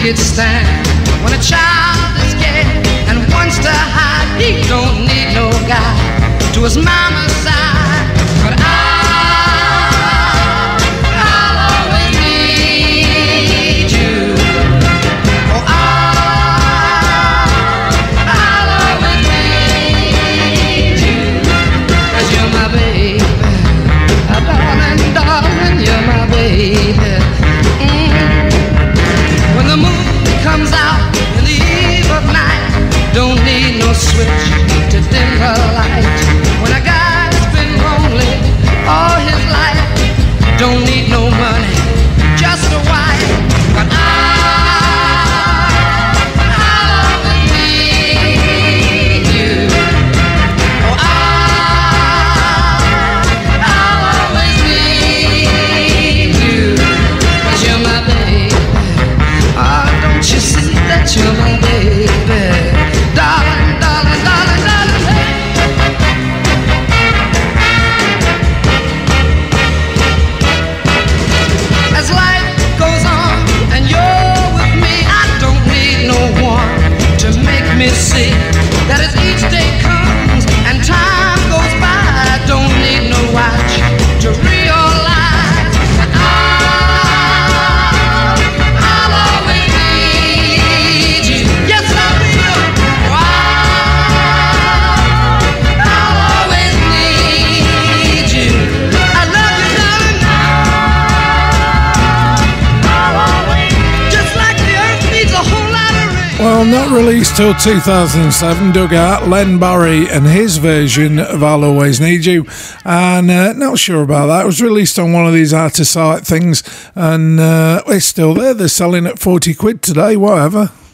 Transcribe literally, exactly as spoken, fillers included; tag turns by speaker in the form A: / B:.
A: it stand when a child is scared and wants to hide. He don't need no guy to his mama's side. But I, I'll always need you. Oh, I, I'll always need you. 'Cause you're my baby, oh, darling, darling, you're my baby. When the moon comes out in the eve of night, don't need no switch to dim the light. When a guy's been lonely all his life, don't need no money, just a wife. But I, I'll always need you. Oh, I, I'll always need you. 'Cause you're my baby. Ah, don't you see that you're my baby? Darling, darling, darling, darling, hey. As life goes on and you're with me, I don't need no one to make me see that as each day comes and time goes by, I don't need no watch to realize that I, I'll always need you. Yes, I will. Oh, I, I'll always need you. I love you, darling. I'll always, just like the earth needs a whole lot of rain.
B: Well, not released till two thousand seven, dug out Len Barry and his version of I'll Always Need You, and uh, not sure about that. It was released on one of these out of sight things, and uh, it's still there. They're selling at forty quid today, whatever.